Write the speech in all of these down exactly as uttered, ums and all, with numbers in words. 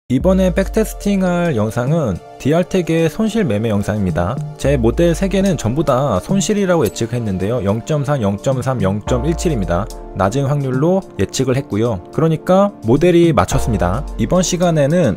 이번에 백테스팅 할 영상은 디알텍의 손실 매매 영상입니다. 제 모델 세 개는 전부 다 손실이라고 예측했는데요. 영 점 사, 영 점 삼, 영 점 일칠입니다. 낮은 확률로 예측을 했고요. 그러니까 모델이 맞췄습니다. 이번 시간에는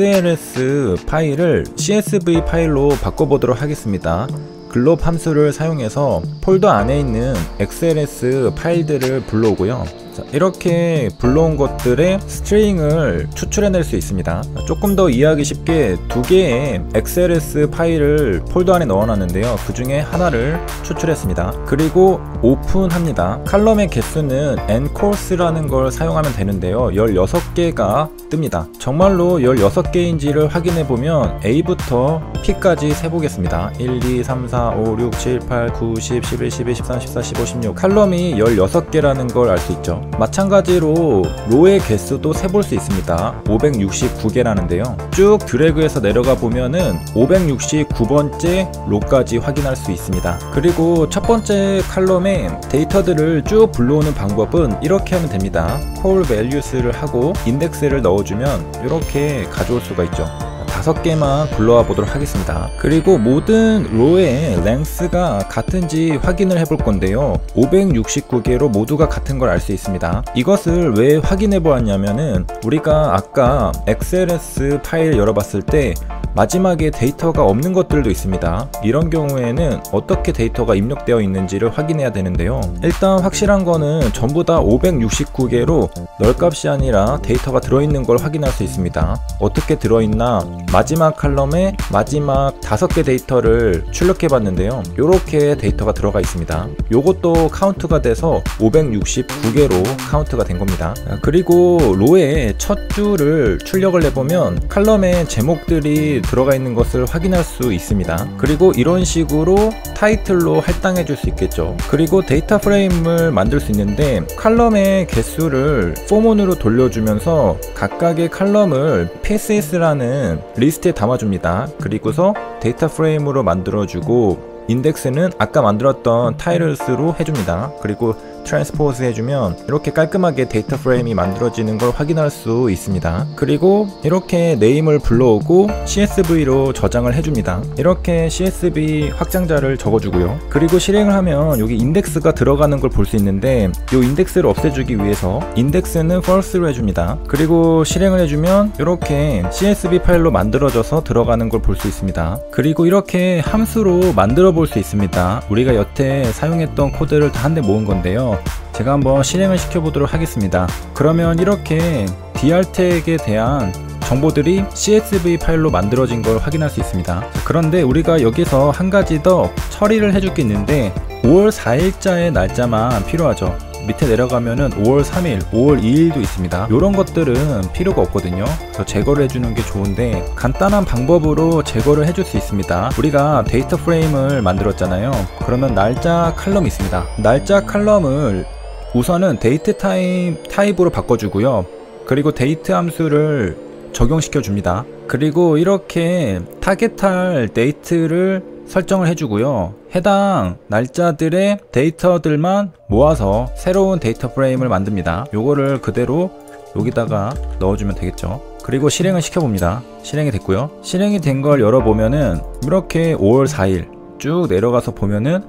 엑스엘에스 파일을 씨에스브이 파일로 바꿔보도록 하겠습니다. 글롭 함수를 사용해서 폴더 안에 있는 엑스엘에스 파일들을 불러오고요. 자, 이렇게 불러온 것들의 스트링을 추출해낼 수 있습니다. 조금 더 이해하기 쉽게 두 개의 엑스엘에스 파일을 폴더 안에 넣어놨는데요. 그 중에 하나를 추출했습니다. 그리고 오픈합니다. 칼럼의 개수는 nCourse라는 걸 사용하면 되는데요. 열여섯 개가 뜹니다. 정말로 열여섯 개인지를 확인해보면 A부터 P까지 세보겠습니다. 일, 이, 삼, 사, 오, 육, 칠, 팔, 구, 십, 십일, 십이, 십삼, 십사, 십오, 십육 칼럼이 열여섯 개라는 걸 알 수 있죠. 마찬가지로 로의 개수도 세볼 수 있습니다. 오백육십구 개라는데요. 쭉 드래그해서 내려가 보면은 오백육십구 번째 로까지 확인할 수 있습니다. 그리고 첫 번째 칼럼에 데이터들을 쭉 불러오는 방법은 이렇게 하면 됩니다. 콜 밸류스를 하고 인덱스를 넣어주면 이렇게 가져올 수가 있죠. 다섯 개만 불러와 보도록 하겠습니다. 그리고 모든 로의 랭스가 같은지 확인을 해볼 건데요. 오백육십구 개로 모두가 같은 걸 알 수 있습니다. 이것을 왜 확인해 보았냐면은 우리가 아까 엑스엘에스 파일 열어봤을 때 마지막에 데이터가 없는 것들도 있습니다. 이런 경우에는 어떻게 데이터가 입력되어 있는지를 확인해야 되는데요. 일단 확실한 거는 전부 다 오백육십구 개로 널값이 아니라 데이터가 들어있는 걸 확인할 수 있습니다. 어떻게 들어있나? 마지막 칼럼에 마지막 다섯 개 데이터를 출력해 봤는데요. 이렇게 데이터가 들어가 있습니다. 요것도 카운트가 돼서 오백육십구 개로 카운트가 된 겁니다. 그리고 로의 첫 줄을 출력을 해보면 칼럼에 제목들이 들어가 있는 것을 확인할 수 있습니다. 그리고 이런 식으로 타이틀로 할당해 줄 수 있겠죠. 그리고 데이터 프레임을 만들 수 있는데 칼럼의 개수를 포몬으로 돌려주면서 각각의 칼럼을 피에스에스라는 리스트에 담아줍니다. 그리고서 데이터 프레임으로 만들어주고 인덱스는 아까 만들었던 타이틀스로 해줍니다. 그리고 트랜스포즈 해주면 이렇게 깔끔하게 데이터 프레임이 만들어지는 걸 확인할 수 있습니다. 그리고 이렇게 네임을 불러오고 씨에스브이로 저장을 해줍니다. 이렇게 씨에스브이 확장자를 적어주고요. 그리고 실행을 하면 여기 인덱스가 들어가는 걸 볼 수 있는데 이 인덱스를 없애주기 위해서 인덱스는 false로 해줍니다. 그리고 실행을 해주면 이렇게 씨에스브이 파일로 만들어져서 들어가는 걸 볼 수 있습니다. 그리고 이렇게 함수로 만들어 볼 수 있습니다. 우리가 여태 사용했던 코드를 다 한데 모은 건데요. 제가 한번 실행을 시켜보도록 하겠습니다. 그러면 이렇게 디알텍에 대한 정보들이 씨에스브이 파일로 만들어진 걸 확인할 수 있습니다. 그런데 우리가 여기서 한 가지 더 처리를 해줄 게 있는데 오월 사일자의 날짜만 필요하죠. 밑에 내려가면은 오월 삼일, 오월 이일도 있습니다. 이런 것들은 필요가 없거든요. 그래서 제거를 해주는 게 좋은데 간단한 방법으로 제거를 해줄 수 있습니다. 우리가 데이터 프레임을 만들었잖아요. 그러면 날짜 칼럼이 있습니다. 날짜 칼럼을 우선은 데이트 타임 타입으로 바꿔주고요. 그리고 데이트 함수를 적용시켜 줍니다. 그리고 이렇게 타겟할 데이트를 설정을 해주고요. 해당 날짜들의 데이터들만 모아서 새로운 데이터 프레임을 만듭니다. 요거를 그대로 여기다가 넣어주면 되겠죠. 그리고 실행을 시켜봅니다. 실행이 됐고요. 실행이 된 걸 열어보면은 이렇게 오월 사일 쭉 내려가서 보면은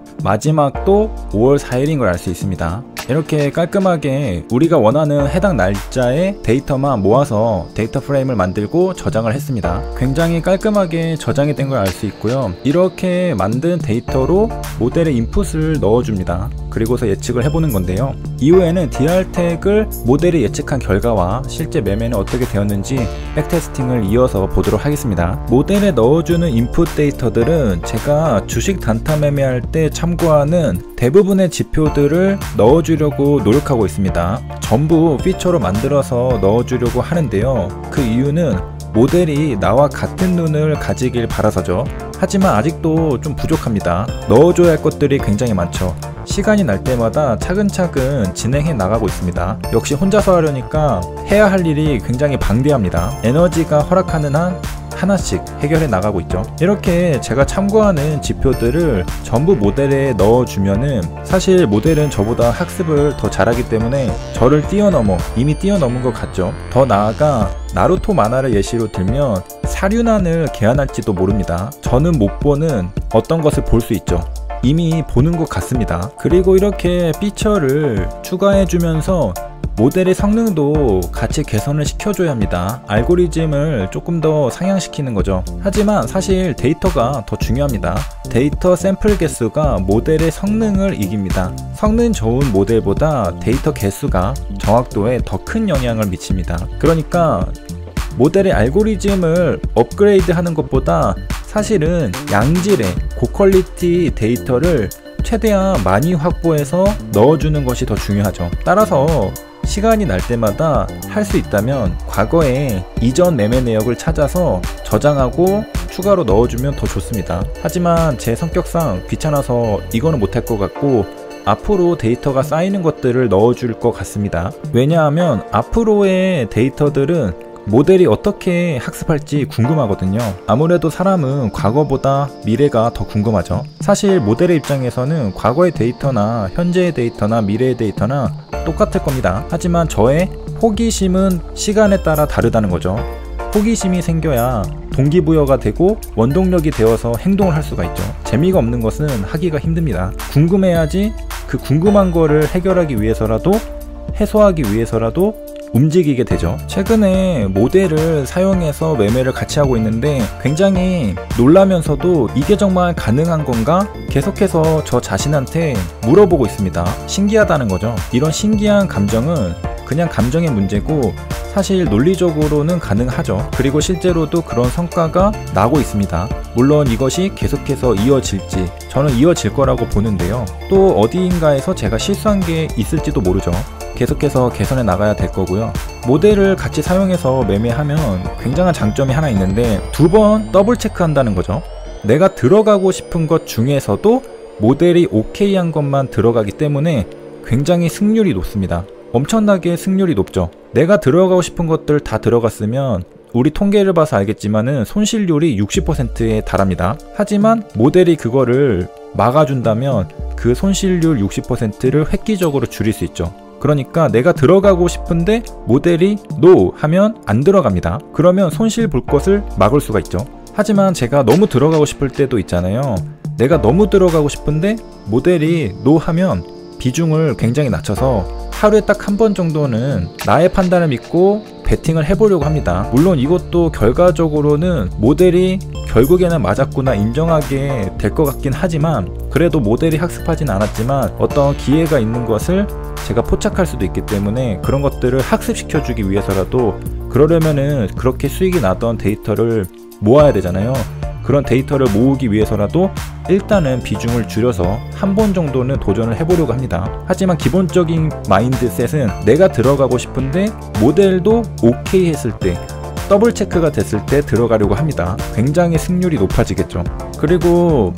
마지막도 오월 사일인 걸 알 수 있습니다. 이렇게 깔끔하게 우리가 원하는 해당 날짜의 데이터만 모아서 데이터 프레임을 만들고 저장을 했습니다. 굉장히 깔끔하게 저장이 된 걸 알 수 있고요. 이렇게 만든 데이터로 모델의 인풋을 넣어줍니다. 그리고서 예측을 해보는 건데요. 이후에는 디알텍을 모델이 예측한 결과와 실제 매매는 어떻게 되었는지 백테스팅을 이어서 보도록 하겠습니다. 모델에 넣어주는 인풋 데이터들은 제가 주식 단타 매매할 때 참고하는 대부분의 지표들을 넣어주려고 노력하고 있습니다. 전부 피처로 만들어서 넣어주려고 하는데요. 그 이유는 모델이 나와 같은 눈을 가지길 바라서죠. 하지만 아직도 좀 부족합니다. 넣어줘야 할 것들이 굉장히 많죠. 시간이 날 때마다 차근차근 진행해 나가고 있습니다. 역시 혼자서 하려니까 해야 할 일이 굉장히 방대합니다. 에너지가 허락하는 한 하나씩 해결해 나가고 있죠. 이렇게 제가 참고하는 지표들을 전부 모델에 넣어주면은 사실 모델은 저보다 학습을 더 잘하기 때문에 저를 뛰어넘어 이미 뛰어넘은 것 같죠. 더 나아가 나루토 만화를 예시로 들면 사륜안을 개안할지도 모릅니다. 저는 못 보는 어떤 것을 볼 수 있죠. 이미 보는 것 같습니다. 그리고 이렇게 피처를 추가해주면서 모델의 성능도 같이 개선을 시켜줘야 합니다. 알고리즘을 조금 더 상향시키는 거죠. 하지만 사실 데이터가 더 중요합니다. 데이터 샘플 개수가 모델의 성능을 이깁니다. 성능 좋은 모델보다 데이터 개수가 정확도에 더 큰 영향을 미칩니다. 그러니까 모델의 알고리즘을 업그레이드 하는 것보다 사실은 양질의 고퀄리티 데이터를 최대한 많이 확보해서 넣어주는 것이 더 중요하죠. 따라서 시간이 날 때마다 할 수 있다면 과거에 이전 매매 내역을 찾아서 저장하고 추가로 넣어주면 더 좋습니다. 하지만 제 성격상 귀찮아서 이거는 못할 것 같고 앞으로 데이터가 쌓이는 것들을 넣어줄 것 같습니다. 왜냐하면 앞으로의 데이터들은 모델이 어떻게 학습할지 궁금하거든요. 아무래도 사람은 과거보다 미래가 더 궁금하죠. 사실 모델의 입장에서는 과거의 데이터나 현재의 데이터나 미래의 데이터나 똑같을 겁니다. 하지만 저의 호기심은 시간에 따라 다르다는 거죠. 호기심이 생겨야 동기부여가 되고 원동력이 되어서 행동을 할 수가 있죠. 재미가 없는 것은 하기가 힘듭니다. 궁금해야지 그 궁금한 거를 해결하기 위해서라도 해소하기 위해서라도 움직이게 되죠. 최근에 모델을 사용해서 매매를 같이 하고 있는데 굉장히 놀라면서도 이게 정말 가능한 건가? 계속해서 저 자신한테 물어보고 있습니다. 신기하다는 거죠. 이런 신기한 감정은 그냥 감정의 문제고 사실 논리적으로는 가능하죠. 그리고 실제로도 그런 성과가 나고 있습니다. 물론 이것이 계속해서 이어질지 저는 이어질 거라고 보는데요. 또 어디인가에서 제가 실수한 게 있을지도 모르죠. 계속해서 개선해 나가야 될 거고요. 모델을 같이 사용해서 매매하면 굉장한 장점이 하나 있는데 두 번 더블 체크한다는 거죠. 내가 들어가고 싶은 것 중에서도 모델이 오케이 한 것만 들어가기 때문에 굉장히 승률이 높습니다. 엄청나게 승률이 높죠. 내가 들어가고 싶은 것들 다 들어갔으면 우리 통계를 봐서 알겠지만은 손실률이 육십 퍼센트에 달합니다. 하지만 모델이 그거를 막아준다면 그 손실률 육십 퍼센트를 획기적으로 줄일 수 있죠. 그러니까 내가 들어가고 싶은데 모델이 NO 하면 안 들어갑니다. 그러면 손실 볼 것을 막을 수가 있죠. 하지만 제가 너무 들어가고 싶을 때도 있잖아요. 내가 너무 들어가고 싶은데 모델이 NO 하면 비중을 굉장히 낮춰서 하루에 딱 한 번 정도는 나의 판단을 믿고 베팅을 해보려고 합니다. 물론 이것도 결과적으로는 모델이 결국에는 맞았구나 인정하게 될 것 같긴 하지만 그래도 모델이 학습하진 않았지만 어떤 기회가 있는 것을 제가 포착할 수도 있기 때문에 그런 것들을 학습시켜주기 위해서라도 그러려면은 그렇게 수익이 나던 데이터를 모아야 되잖아요. 그런 데이터를 모으기 위해서라도 일단은 비중을 줄여서 한 번 정도는 도전을 해보려고 합니다. 하지만 기본적인 마인드셋은 내가 들어가고 싶은데 모델도 오케이 했을 때 더블 체크가 됐을 때 들어가려고 합니다. 굉장히 승률이 높아지겠죠. 그리고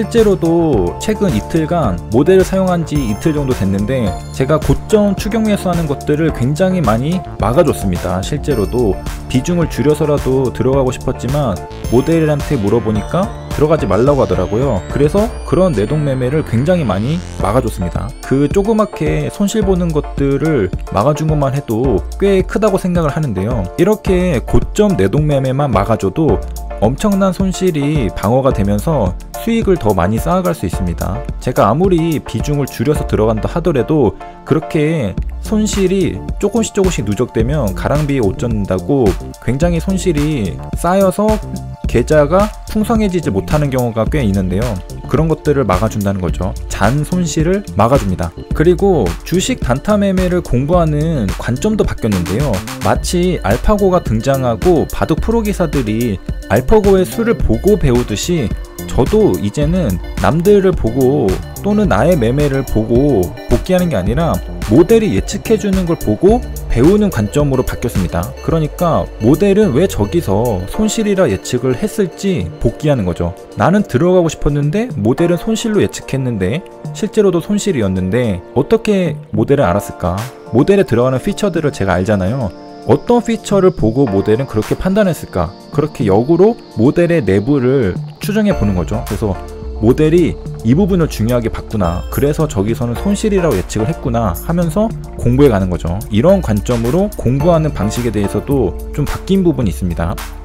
실제로도 최근 이틀간 모델을 사용한 지 이틀 정도 됐는데 제가 고점 추격 매수하는 것들을 굉장히 많이 막아줬습니다. 실제로도 비중을 줄여서라도 들어가고 싶었지만 모델한테 물어보니까 들어가지 말라고 하더라고요. 그래서 그런 내동 매매를 굉장히 많이 막아줬습니다. 그 조그맣게 손실 보는 것들을 막아준 것만 해도 꽤 크다고 생각을 하는데요. 이렇게 고점 내동 매매만 막아줘도 엄청난 손실이 방어가 되면서 수익을 더 많이 쌓아갈 수 있습니다. 제가 아무리 비중을 줄여서 들어간다 하더라도 그렇게 손실이 조금씩 조금씩 누적되면 가랑비에 옷 젖는다고 굉장히 손실이 쌓여서 계좌가 풍성해지지 못하는 경우가 꽤 있는데요. 그런 것들을 막아준다는 거죠. 잔 손실을 막아줍니다. 그리고 주식 단타 매매를 공부하는 관점도 바뀌었는데요. 마치 알파고가 등장하고 바둑 프로 기사들이 알파고의 수를 보고 배우듯이 저도 이제는 남들을 보고 또는 나의 매매를 보고 복귀하는 게 아니라 모델이 예측해주는 걸 보고 배우는 관점으로 바뀌었습니다. 그러니까 모델은 왜 저기서 손실이라 예측을 했을지 복귀하는 거죠. 나는 들어가고 싶었는데 모델은 손실로 예측했는데 실제로도 손실이었는데 어떻게 모델을 알았을까? 모델에 들어가는 피처들을 제가 알잖아요. 어떤 피처를 보고 모델은 그렇게 판단했을까? 그렇게 역으로 모델의 내부를 추정해 보는 거죠. 그래서 모델이 이 부분을 중요하게 봤구나, 그래서 저기서는 손실이라고 예측을 했구나 하면서 공부해 가는 거죠. 이런 관점으로 공부하는 방식에 대해서도 좀 바뀐 부분이 있습니다.